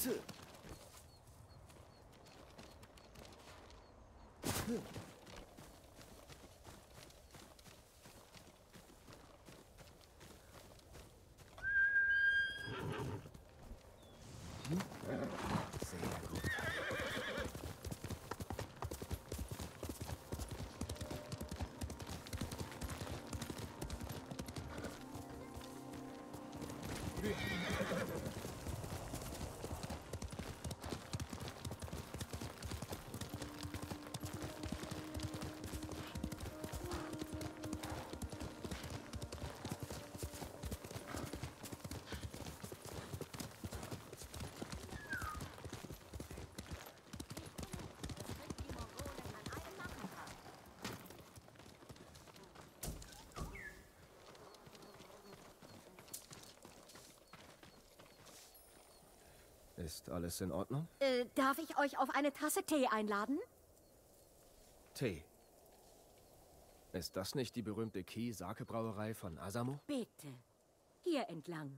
Ist alles in Ordnung? Darf ich euch auf eine Tasse Tee einladen? Tee. Ist das nicht die berühmte Ki-Sake-Brauerei von Asamo? Bitte. Hier entlang.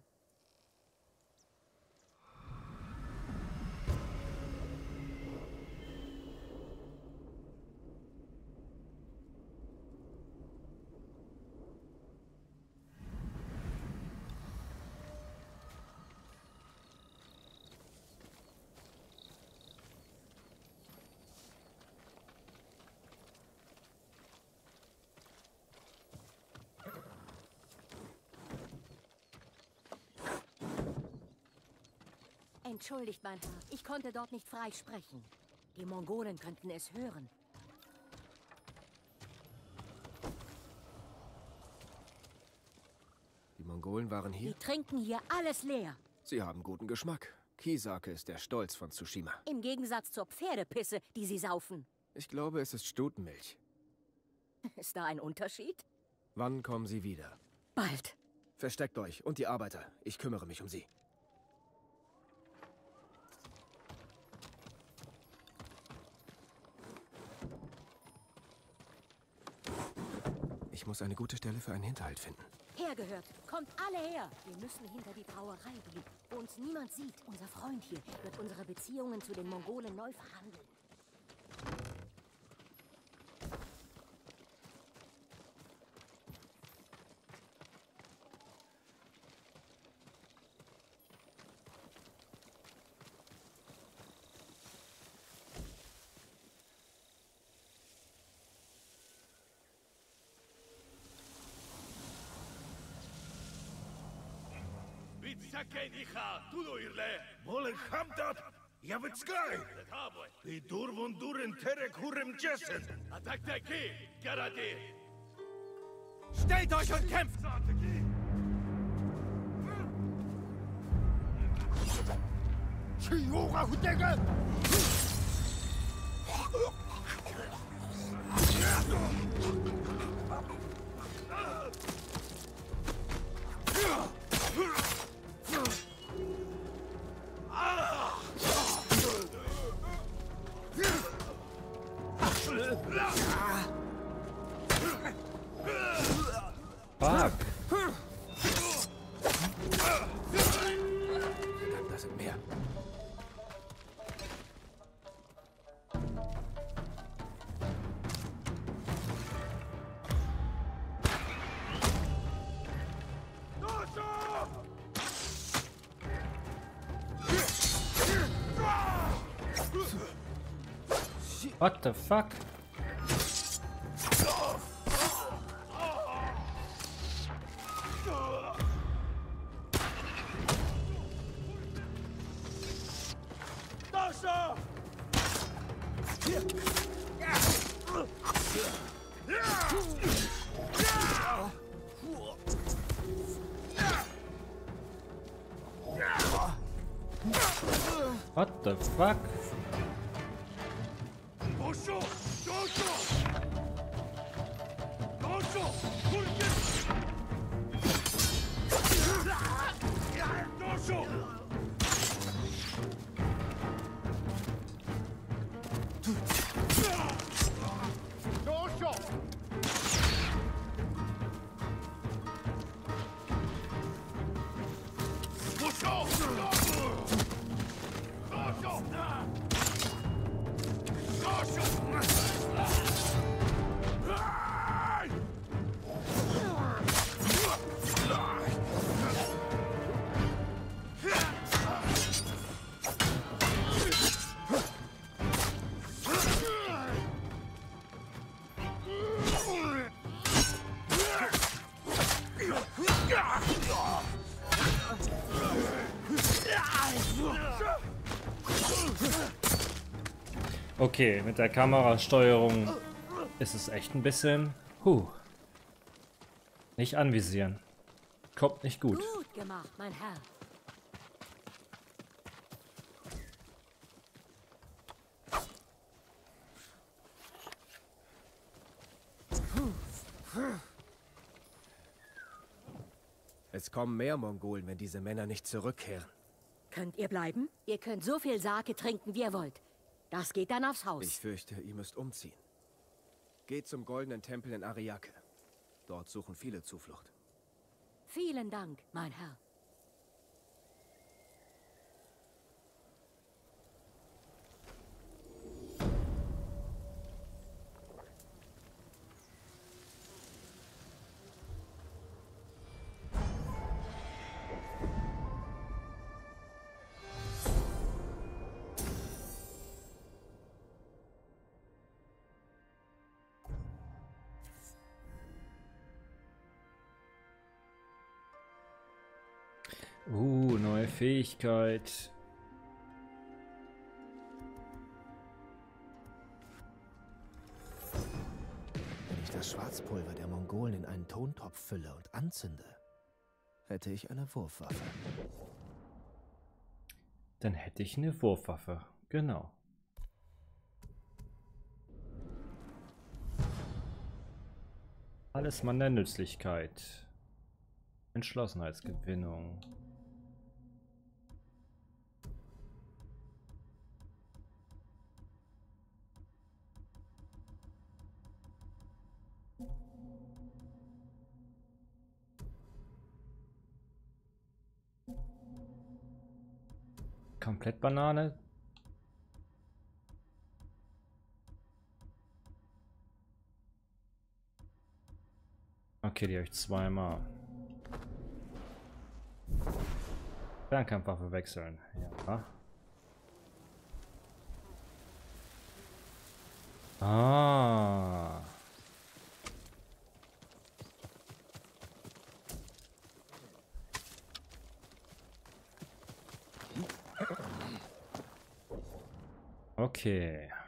Entschuldigt, mein Herr. Ich konnte dort nicht frei sprechen. Die Mongolen könnten es hören. Die Mongolen waren hier? Die trinken hier alles leer. Sie haben guten Geschmack. Ki-Sake ist der Stolz von Tsushima. Im Gegensatz zur Pferdepisse, die sie saufen. Ich glaube, es ist Stutenmilch. Ist da ein Unterschied? Wann kommen Sie wieder? Bald. Versteckt euch und die Arbeiter. Ich kümmere mich um sie. Ich muss eine gute Stelle für einen Hinterhalt finden. Hergehört. Kommt alle her. Wir müssen hinter die Brauerei gehen, wo uns niemand sieht. Unser Freund hier wird unsere Beziehungen zu den Mongolen neu verhandeln. Molek Hamdat, Javitskay, Vidur Wunduren Terek Hurem Jessen. Stellt euch und kämpft! Chiora Hudege! Fuck. Das sind mehr. What the fuck? What the fuck? Okay, mit der Kamerasteuerung ist es echt ein bisschen... Nicht anvisieren. Kommt nicht gut. Gut gemacht, mein Herr. Es kommen mehr Mongolen, wenn diese Männer nicht zurückkehren. Könnt ihr bleiben? Ihr könnt so viel Sake trinken, wie ihr wollt. Das geht dann aufs Haus. Ich fürchte, ihr müsst umziehen. Geht zum Goldenen Tempel in Ariake. Dort suchen viele Zuflucht. Vielen Dank, mein Herr. Neue Fähigkeit. Wenn ich das Schwarzpulver der Mongolen in einen Tontopf fülle und anzünde, hätte ich eine Wurfwaffe. Dann hätte ich eine Wurfwaffe. Genau. Alles Mann der Nützlichkeit. Entschlossenheitsgewinnung. Komplett Banane. Okay, die habe ich zweimal. Fernkampfwaffe wechseln. Ja. Ah. Okay.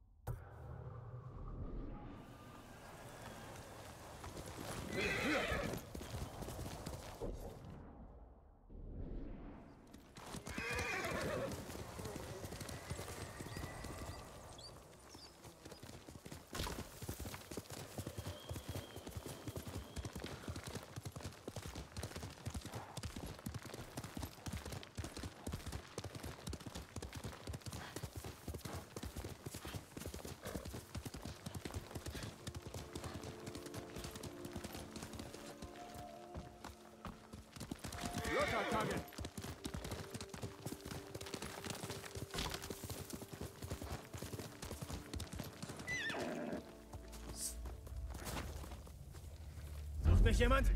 Sucht mich jemand?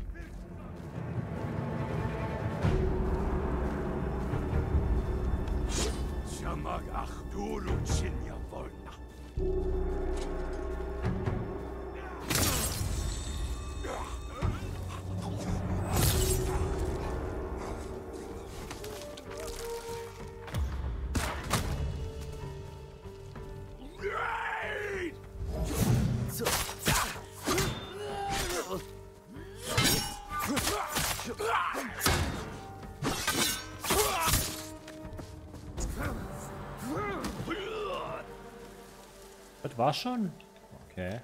Shamag Achduru Chinya Volna. Das war schon? Okay.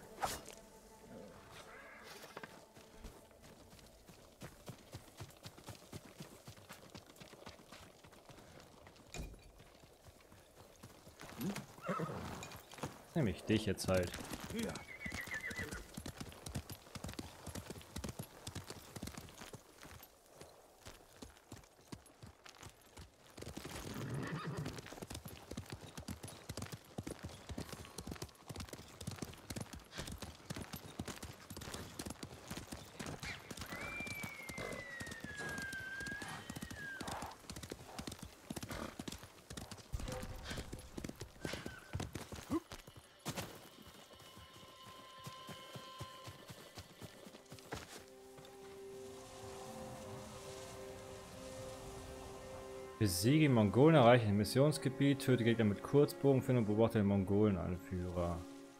Nehme ich dich jetzt halt. Ja. Besiege Mongolen, erreiche ein Missionsgebiet, töte Gegner mit Kurzbogen, finde und beobachte den Mongolen-Anführer.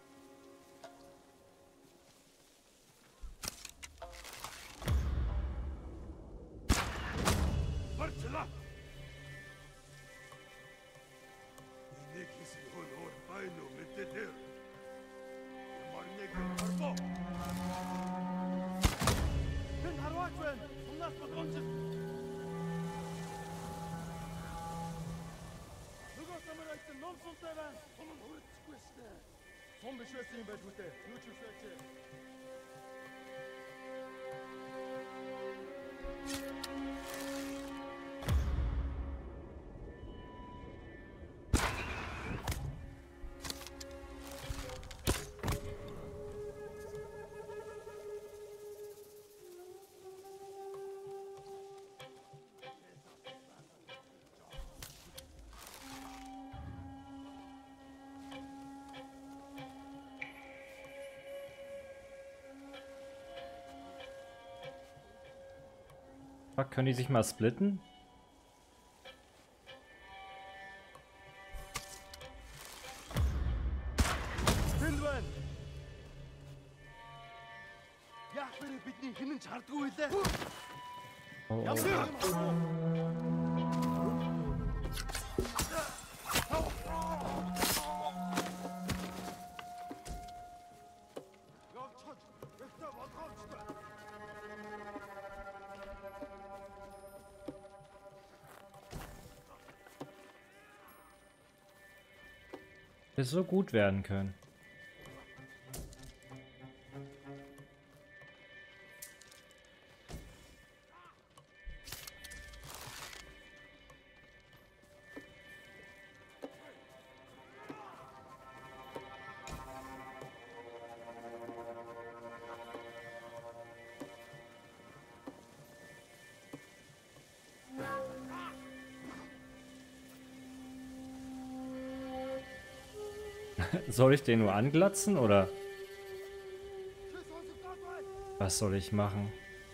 Fuck, können die sich mal splitten? Oh. Es so gut werden können. Soll ich den nur anglatzen oder was soll ich machen?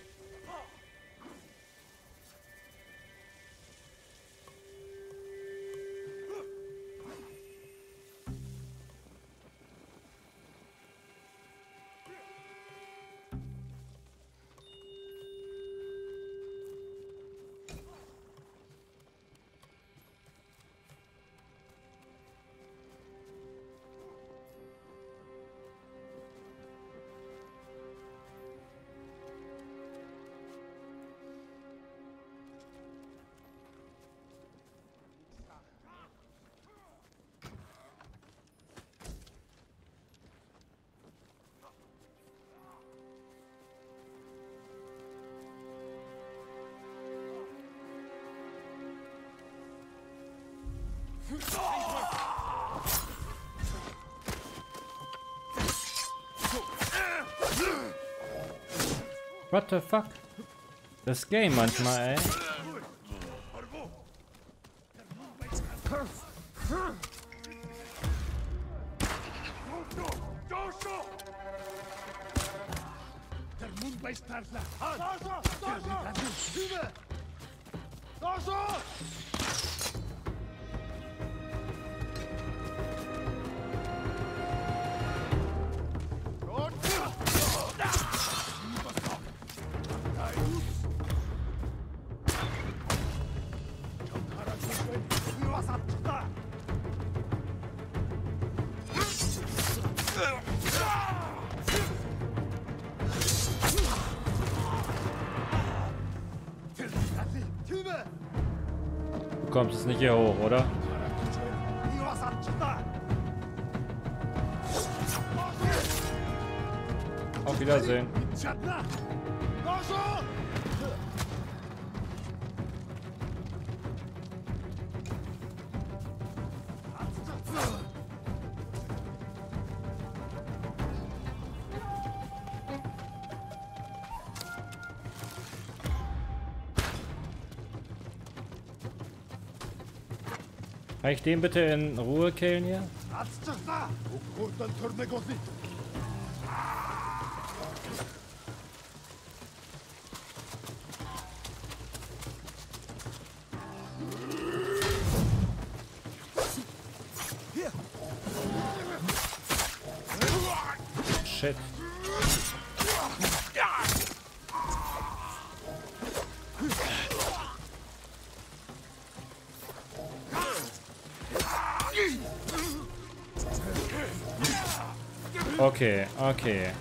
What the fuck? Das Game manchmal, ey. Du kommst jetzt nicht hier hoch, oder? Auf Wiedersehen. Kann ich den bitte in Ruhe killen hier? shit. Okay, okay.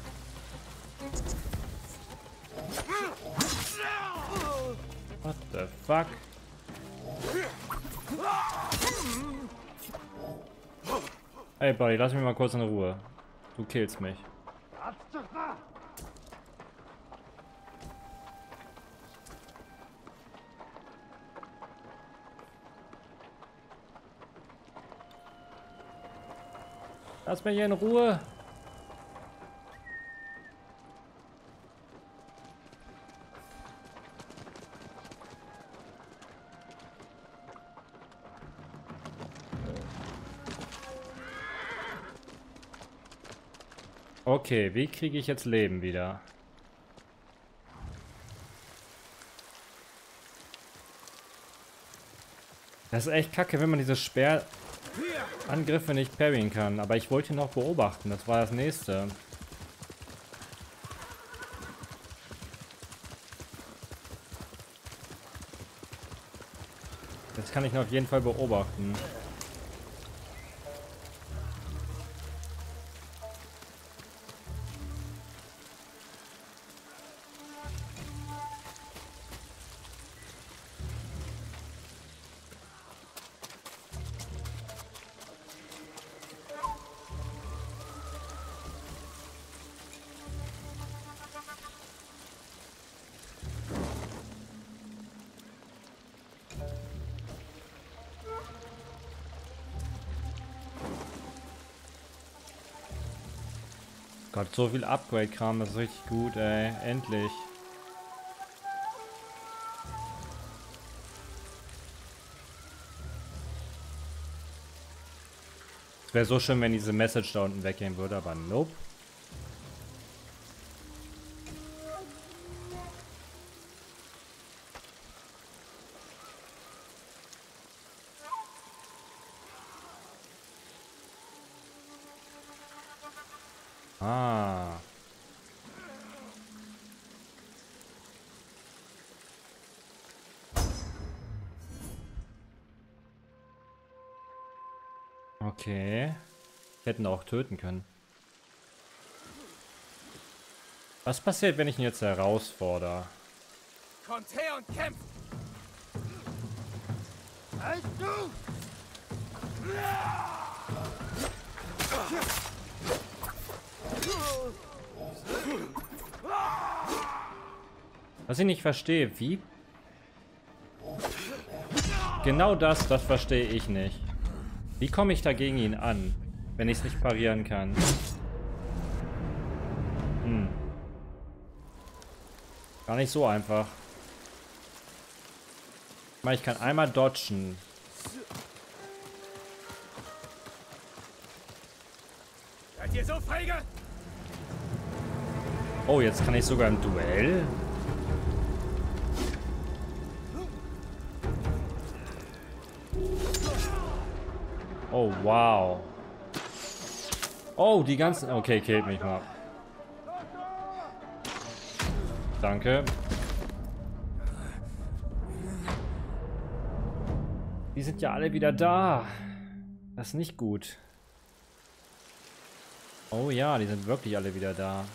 What the fuck? Ey, Buddy, lass mich mal kurz in Ruhe. Du killst mich. Lass mich hier in Ruhe. Okay, wie kriege ich jetzt Leben wieder? Das ist echt kacke, wenn man diese Speerangriffe nicht parryen kann. Aber ich wollte ihn noch beobachten, das war das nächste. Jetzt kann ich ihn auf jeden Fall beobachten. Gott, so viel Upgrade-Kram, das ist richtig gut, ey. Endlich. Es wäre so schön, wenn diese Message da unten weggehen würde, aber nope. Ah. Okay. Hätten auch töten können. Was passiert, wenn ich ihn jetzt herausfordere? Kommt her und kämpft! Halt du! Was ich nicht verstehe, wie? Genau das verstehe ich nicht. Wie komme ich da gegen ihn an, wenn ich es nicht parieren kann? Gar nicht so einfach. Ich kann einmal dodgen. Seid ihr so feige? Oh, jetzt kann ich sogar im Duell? Oh, wow. Oh, die ganzen... Okay, killt mich mal. Danke. Die sind ja alle wieder da. Das ist nicht gut. Oh ja, die sind wirklich alle wieder da.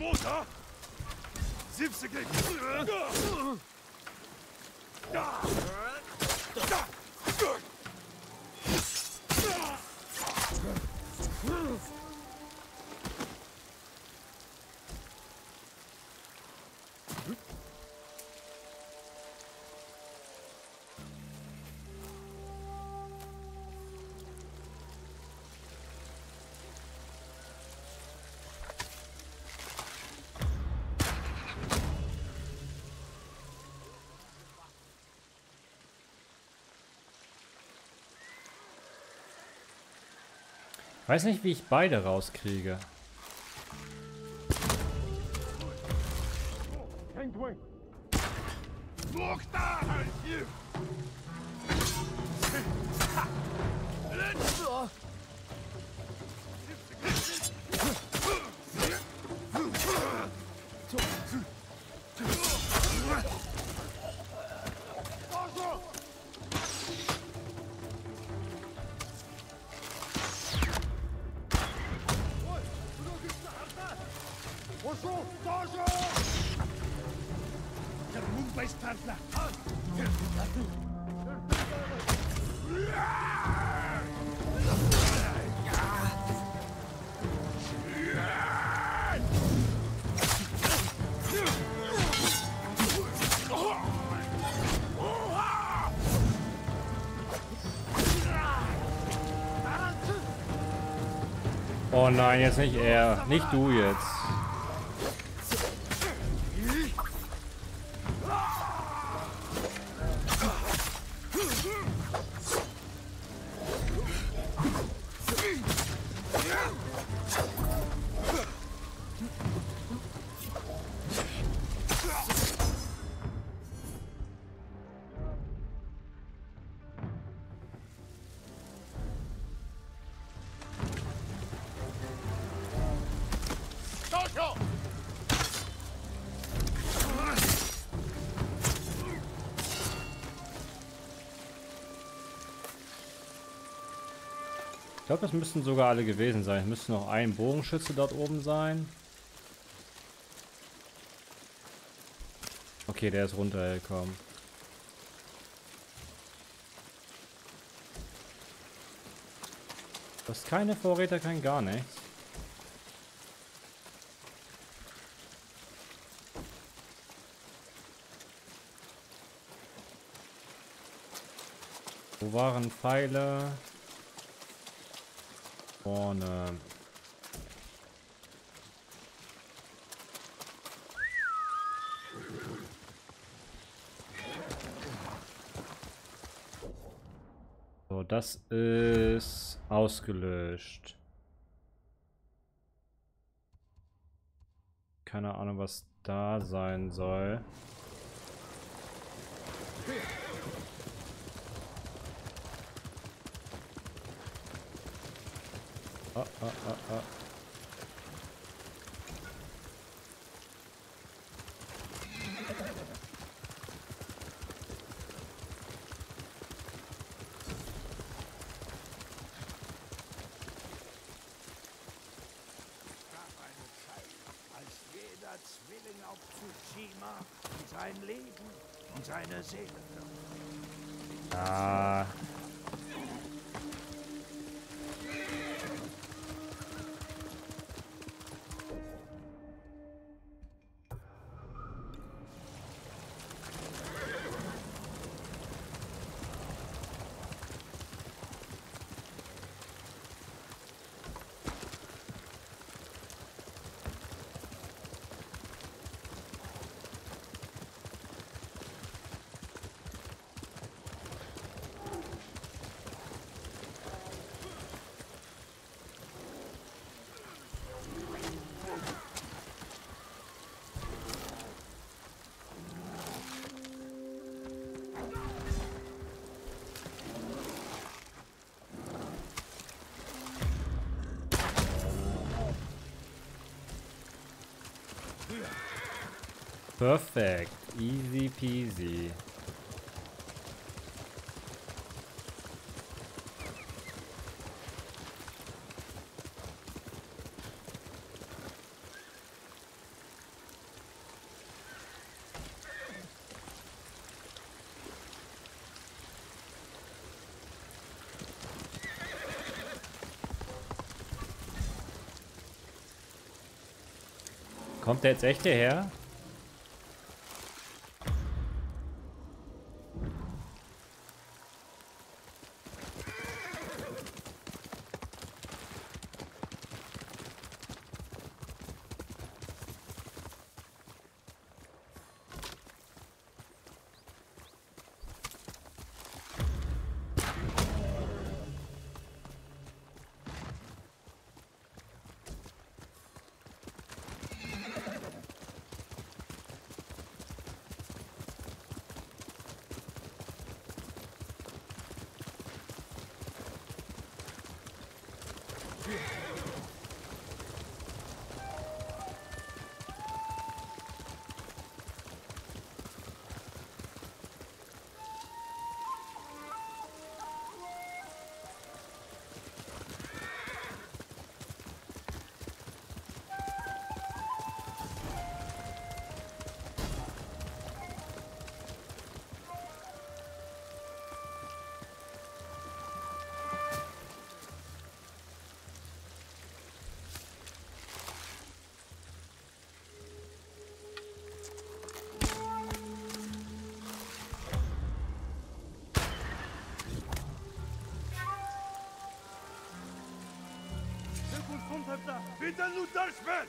Motor! Siebste Klick! Weiß nicht, wie ich beide rauskriege. Oh nein, jetzt nicht er. Nicht du jetzt. Ich glaube, das müssten sogar alle gewesen sein. Es müsste noch ein Bogenschütze dort oben sein. Okay, der ist runtergekommen. Du hast keine Vorräte, kein gar nichts. Wo waren Pfeile? Vorne. So, das ist ausgelöscht. Keine Ahnung, was da sein soll. Ah. Als jeder Zwilling auf Tsushima sein Leben und seine Seele wird. Ah. Perfekt. Easy peasy. Kommt der jetzt echt hierher? Bitte nur das Schwert!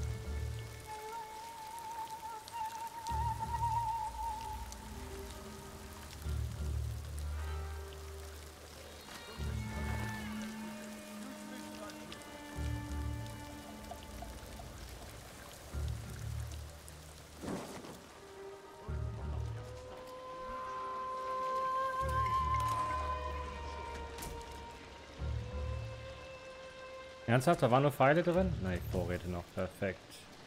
Ernsthaft? Da waren nur Pfeile drin? Nein, Vorräte noch. Perfekt.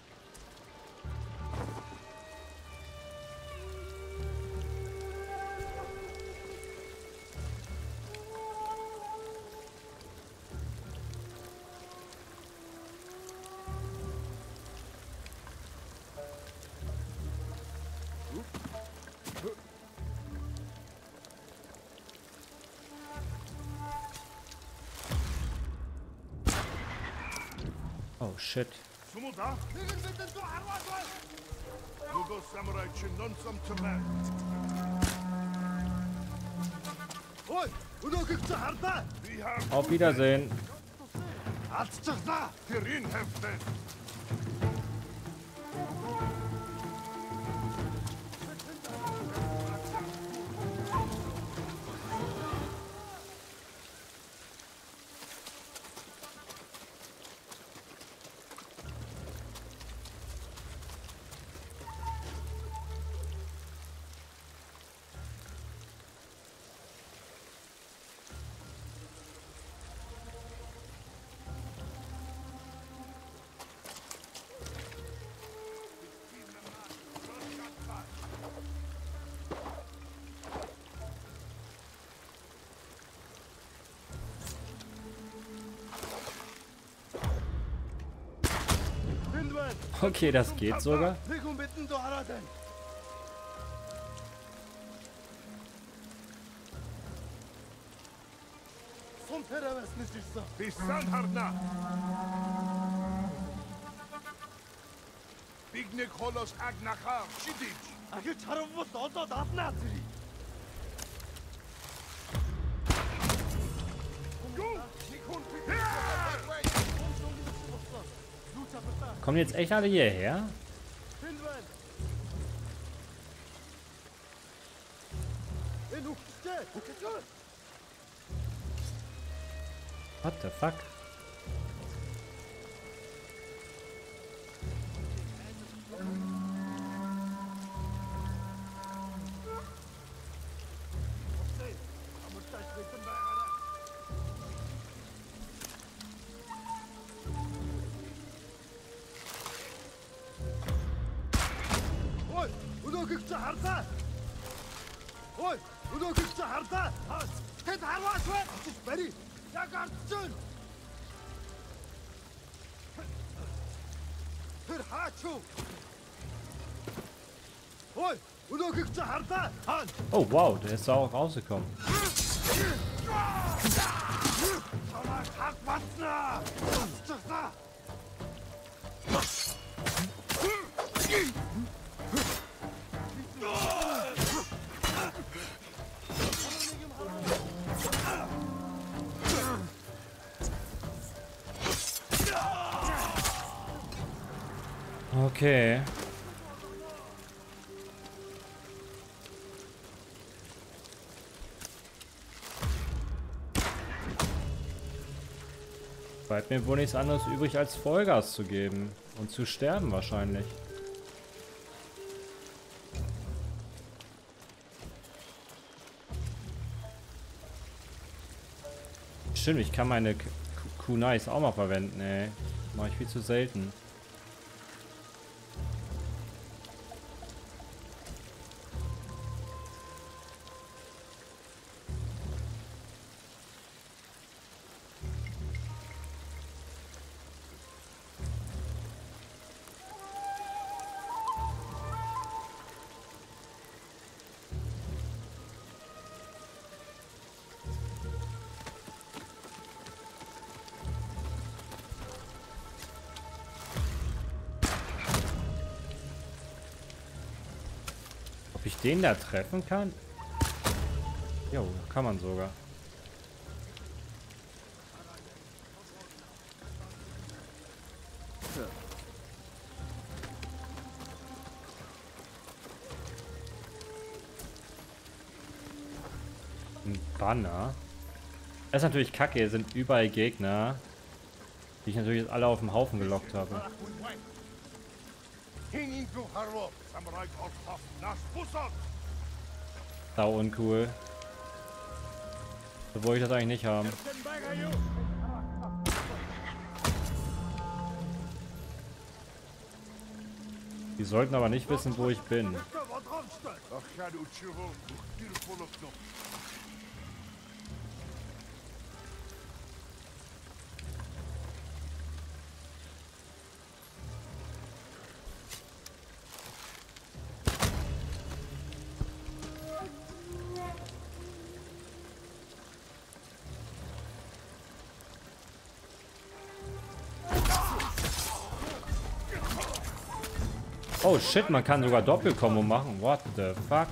Oh shit. Sumuda? Lugo Samurai Chinon some Taman. Oi! Udo gibt's Harta! Auf Wiedersehen. Arztachna! Tirin heften! Okay, das geht sogar. Bisan Harna! Bignik Holos Agnachar, Shidich! 아그 차로부 너도 낫나들이. Kommen jetzt echt alle hierher? What the fuck? Oh wow, der ist da auch rausgekommen. Okay. Bleibt mir wohl nichts anderes übrig, als Vollgas zu geben. Und zu sterben wahrscheinlich. Stimmt, ich kann meine Kunais auch mal verwenden, ey. Mache ich viel zu selten. Ob ich den da treffen kann? Jo, kann man sogar. Ein Banner. Das ist natürlich kacke, hier sind überall Gegner, die ich natürlich jetzt alle auf den Haufen gelockt habe. Sau uncool. So wollte ich das eigentlich nicht haben. Die sollten aber nicht wissen, wo ich bin. Oh shit, man kann sogar Doppelkombo machen. What the fuck?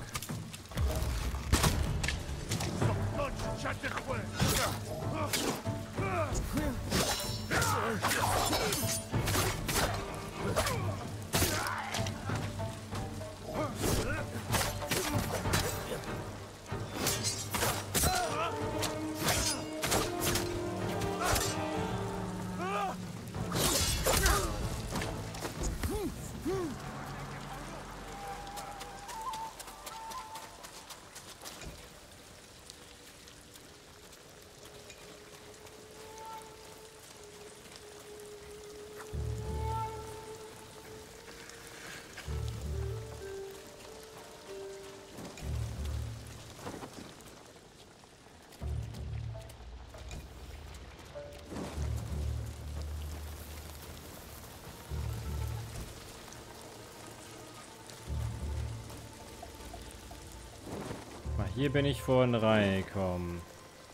Hier bin ich vorhin reingekommen.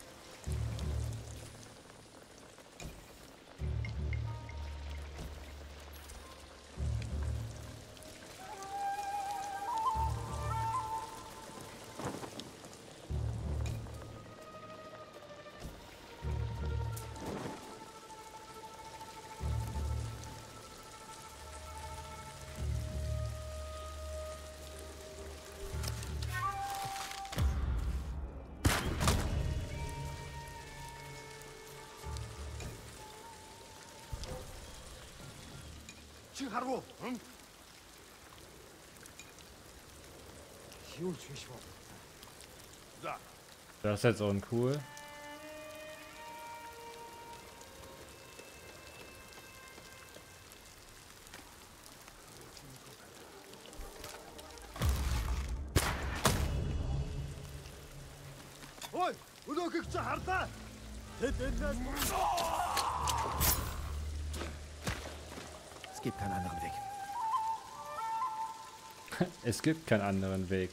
Das ist jetzt uncool. Ой, өнөөхийг чи харлаа. Тэд энэ Es gibt keinen anderen Weg. Es gibt keinen anderen Weg.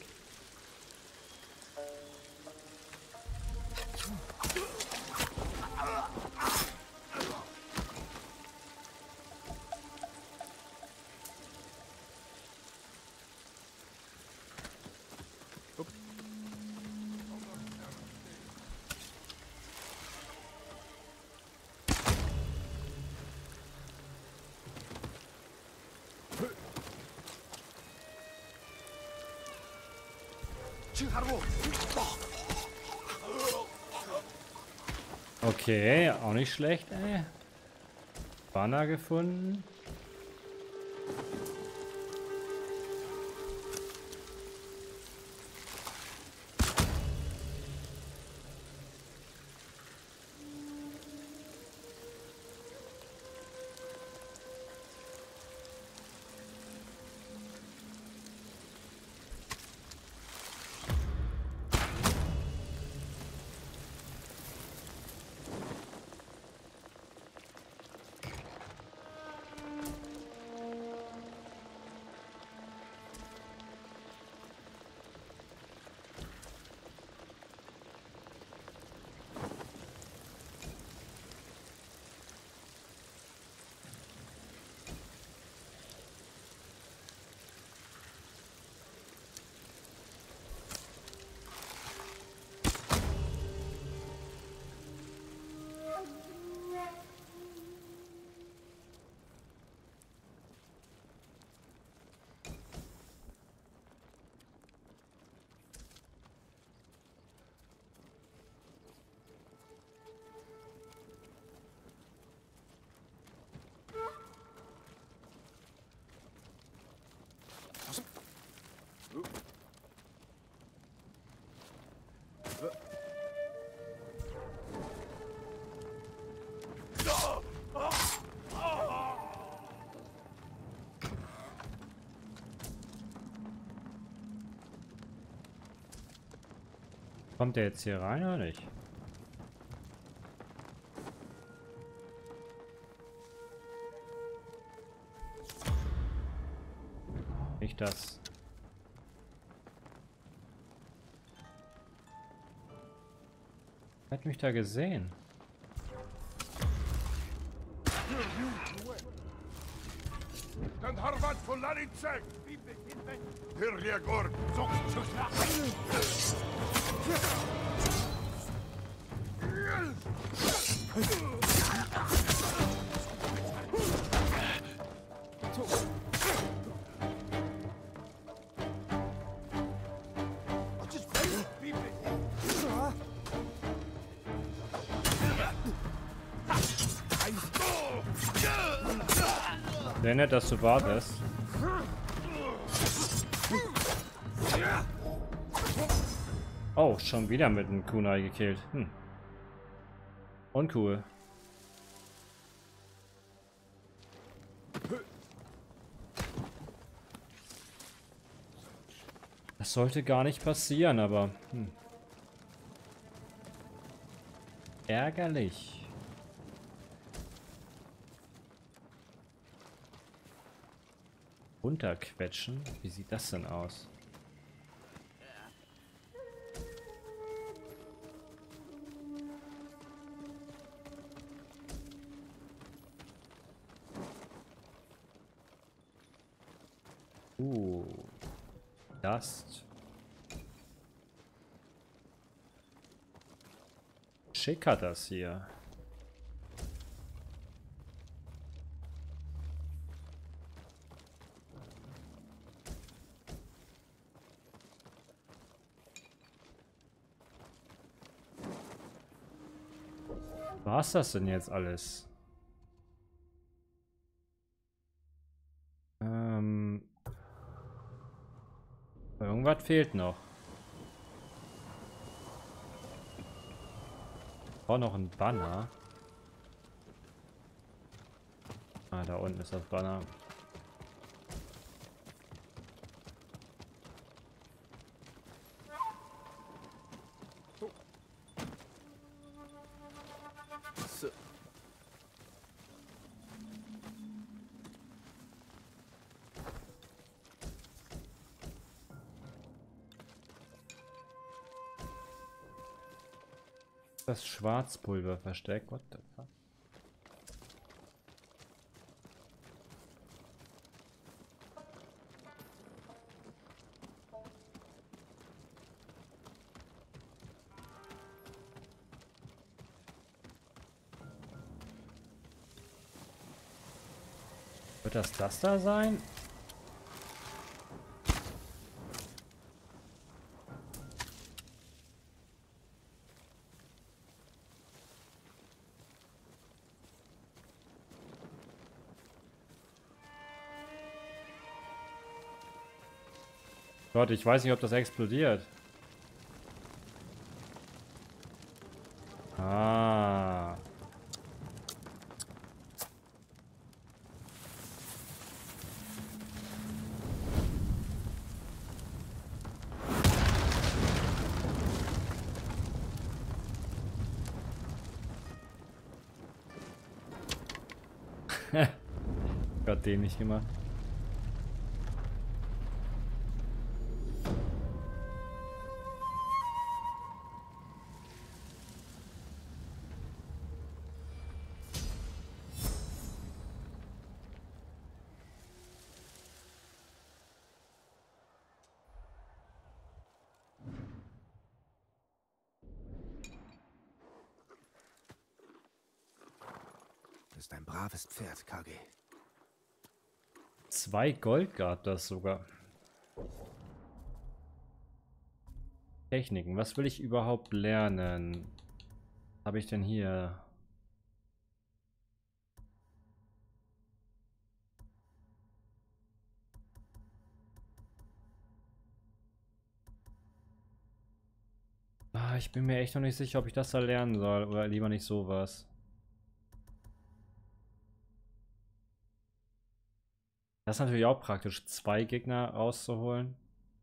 Okay, auch nicht schlecht, ey. Banner gefunden. Kommt der jetzt hier rein oder nicht? Nicht das. Er hat mich da gesehen. Kan Harvat von Lanicek! Hirriagor! Sehr nett, dass du wartest. Oh, schon wieder mit einem Kunai gekillt. Uncool. Das sollte gar nicht passieren, aber... Ärgerlich. Runterquetschen? Wie sieht das denn aus? Dust. Schick hat das hier. Was das denn jetzt alles? Irgendwas fehlt noch. Oh, noch ein Banner. Ah, da unten ist das Banner. Das Schwarzpulverversteck, what the fuck? Wird das da sein? Gott, ich weiß nicht, ob das explodiert. Ah. Gott, dämlich gemacht. Das ist ein braves Pferd, Kage. 2 Gold gab das sogar. Techniken. Was will ich überhaupt lernen? Was habe ich denn hier? Ah, ich bin mir echt noch nicht sicher, ob ich das da lernen soll oder lieber nicht sowas. Das ist natürlich auch praktisch, 2 Gegner rauszuholen.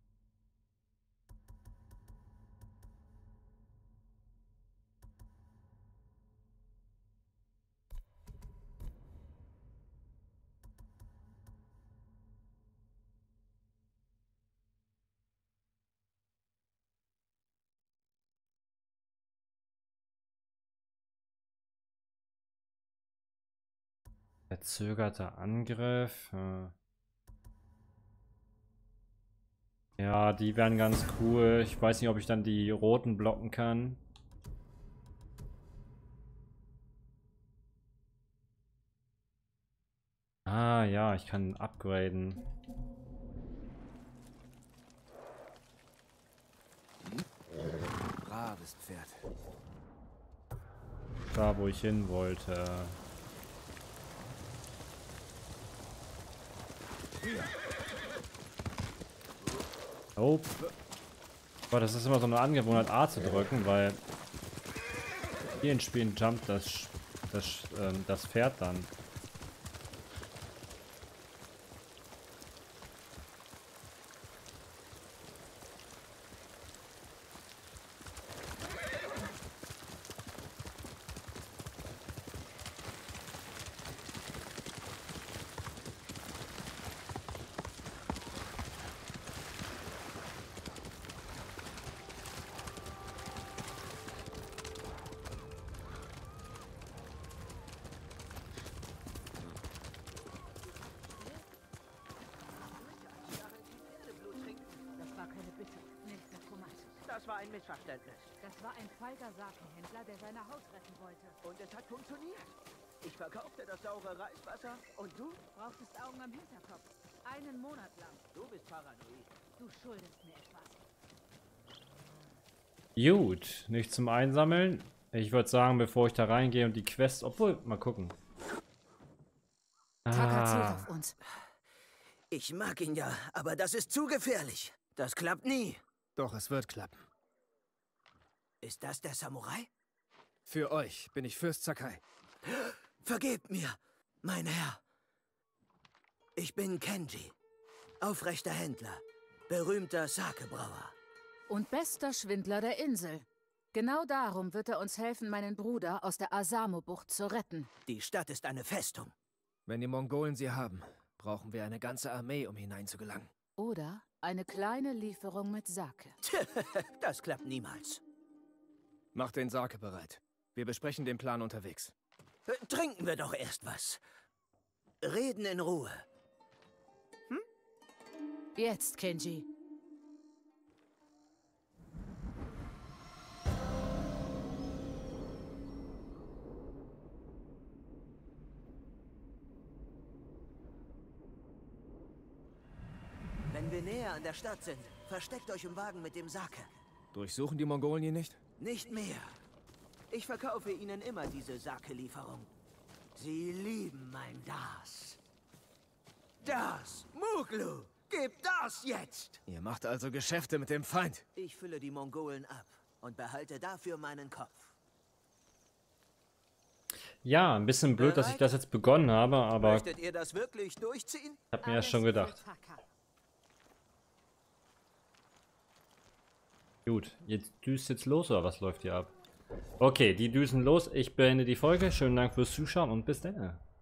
Verzögerter Angriff. Ja, die wären ganz cool. Ich weiß nicht, ob ich dann die roten blocken kann. Ah ja, ich kann upgraden. Braves Pferd. Da, wo ich hin wollte. Oh. Boah, das ist immer so eine Angewohnheit, A zu drücken, weil hier in Spielen jumpt das Pferd dann. Das war ein Missverständnis. Das war ein feiger Sakehändler, der seine Haut retten wollte. Und es hat funktioniert. Ich verkaufte das saure Reiswasser und du? Brauchtest Augen am Hinterkopf. Einen Monat lang. Du bist paranoid. Du schuldest mir etwas. Gut, nicht zum Einsammeln. Ich würde sagen, bevor ich da reingehe und die Quest... Obwohl, mal gucken. Taka zielt auf uns. Ich mag ihn ja, aber das ist zu gefährlich. Das klappt nie. Doch, es wird klappen. Ist das der Samurai? Für euch bin ich Fürst Sakai. Vergebt mir, mein Herr. Ich bin Kenji, aufrechter Händler, berühmter Sakebrauer. Und bester Schwindler der Insel. Genau darum wird er uns helfen, meinen Bruder aus der Asamo-Bucht zu retten. Die Stadt ist eine Festung. Wenn die Mongolen sie haben, brauchen wir eine ganze Armee, um hineinzugelangen. Oder eine kleine Lieferung mit Sake. Das klappt niemals. Macht den Sake bereit. Wir besprechen den Plan unterwegs. Trinken wir doch erst was. Reden in Ruhe. Jetzt, Kenji. Wenn wir näher an der Stadt sind, versteckt euch im Wagen mit dem Sake. Durchsuchen die Mongolen ihn nicht? Nicht mehr. Ich verkaufe ihnen immer diese Sake-Lieferung. Sie lieben mein Das. Das, Muglu, Gebt das jetzt! Ihr macht also Geschäfte mit dem Feind. Ich fülle die Mongolen ab und behalte dafür meinen Kopf. Ja, ein bisschen blöd, dass ich das jetzt begonnen habe, aber Möchtet ihr das wirklich durchziehen? ich habe mir ja schon gedacht. Gut, jetzt düst jetzt los oder was läuft hier ab? Okay, die düsen los. Ich beende die Folge. Schönen Dank fürs Zuschauen und bis dann.